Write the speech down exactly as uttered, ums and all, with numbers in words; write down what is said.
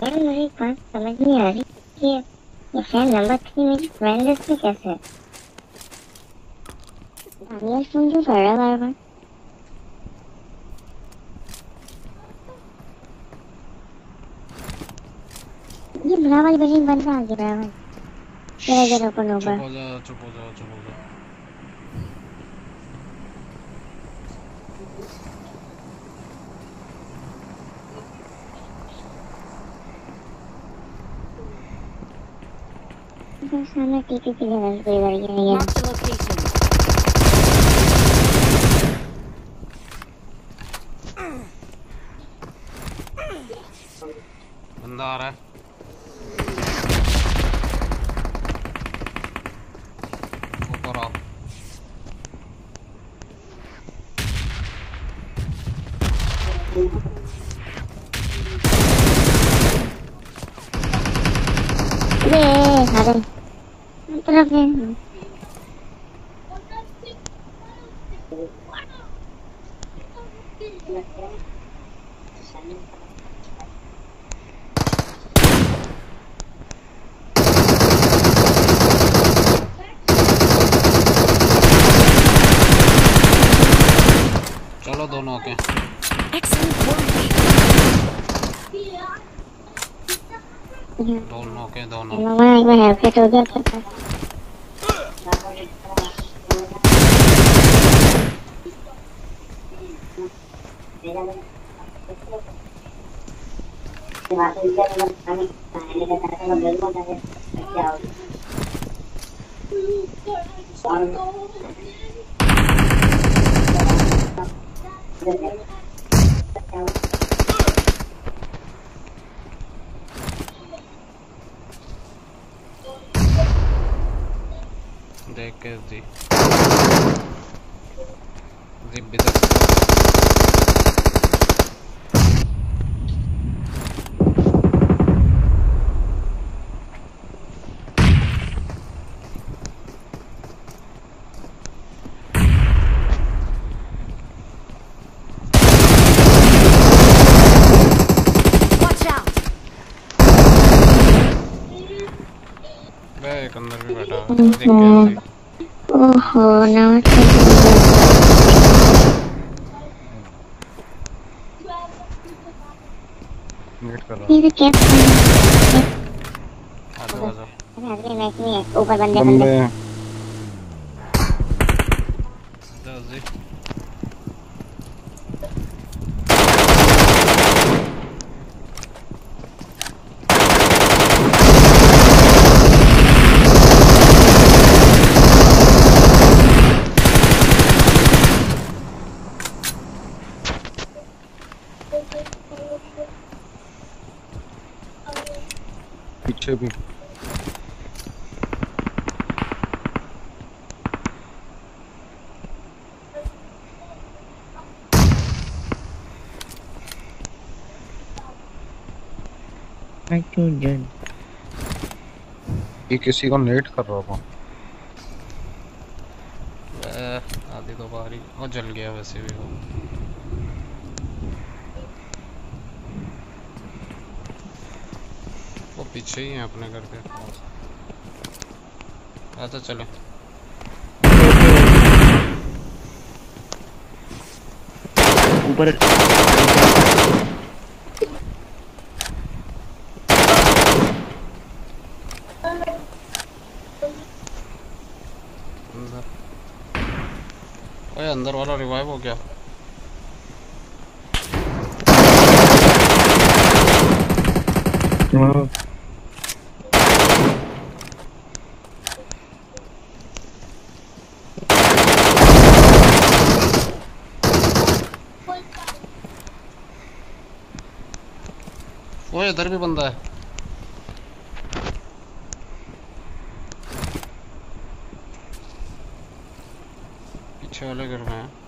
यार मुझे एक बात समझ नहीं आ रही कि ये फैन नंबर थ्री मेरी फ्रेंड लिस्ट में कैसे है? ये सुन क्यों पड़ रहा बार बार? ये बराबर बजी बंदा आ गया बराबर। चला गया ओपन चुप ओवर। हो जा चुप हो जा चुप हो जा। सामने टीपी के लेवल पे लड़ गया ये। बंदा आ रहा है। ऊपर आओ। ये अरे तरफ है। चलो दोनों के दोनों के दोनों मामा एक बार हेल्प हो गया था। देख के जी जी बिदर एक अंदर भी बैठा है। देख के जी ओहो नमस्ते वेट कर रहा ये तो क्या आजा आजा अरे मैच में है ऊपर बंदे बंदे आजा जी पीछे भी ये किसी को नेट कर रहा था। आधी तो बारी और जल गया वैसे भी वो वो पीछे ही है अपने घर के। अच्छा चले ऊपर अंदर ओए अंदर वाला रिवाइव हो गया। ओए इधर भी बंदा है। पीछे वाले घर में है।